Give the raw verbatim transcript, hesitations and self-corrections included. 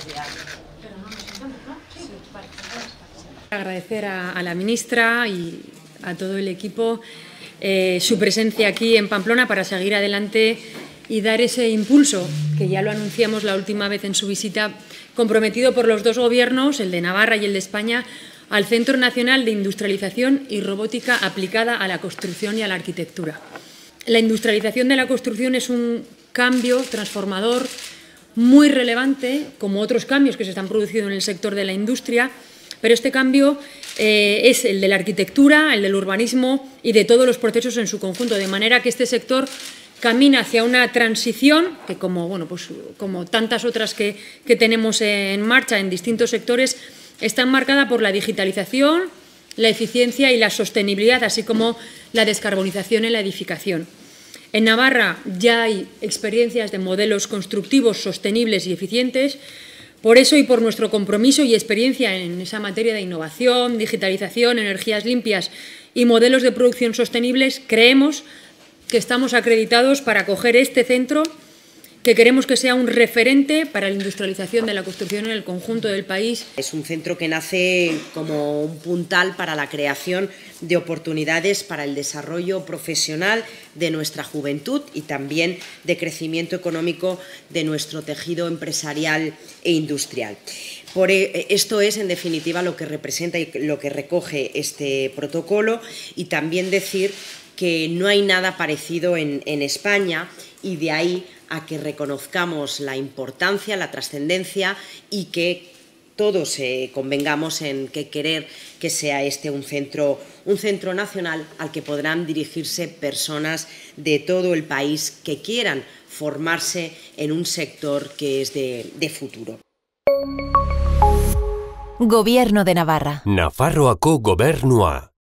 Agradecer a, a la ministra y a todo el equipo eh, su presencia aquí en Pamplona para seguir adelante y dar ese impulso, que ya lo anunciamos la última vez en su visita, comprometido por los dos gobiernos, el de Navarra y el de España, al Centro Nacional de Industrialización y Robótica aplicada a la construcción y a la arquitectura. La industrialización de la construcción es un cambio transformador muy relevante, como otros cambios que se están produciendo en el sector de la industria, pero este cambio eh, es el de la arquitectura, el del urbanismo y de todos los procesos en su conjunto, de manera que este sector camina hacia una transición que, como, bueno, pues, como tantas otras que, que tenemos en marcha en distintos sectores, está marcada por la digitalización, la eficiencia y la sostenibilidad, así como la descarbonización en la edificación. En Navarra ya hay experiencias de modelos constructivos sostenibles y eficientes. Por eso y por nuestro compromiso y experiencia en esa materia de innovación, digitalización, energías limpias y modelos de producción sostenibles, creemos que estamos acreditados para acoger este centro, que queremos que sea un referente para la industrialización de la construcción en el conjunto del país. Es un centro que nace como un puntal para la creación de oportunidades para el desarrollo profesional de nuestra juventud y también de crecimiento económico de nuestro tejido empresarial e industrial. Por esto es, en definitiva, lo que representa y lo que recoge este protocolo, y también decir que no hay nada parecido en, en España, y de ahí a que reconozcamos la importancia, la trascendencia, y que todos eh, convengamos en que querer que sea este un centro, un centro nacional al que podrán dirigirse personas de todo el país que quieran formarse en un sector que es de, de futuro. Gobierno de Navarra. Nafarroako Gobernua.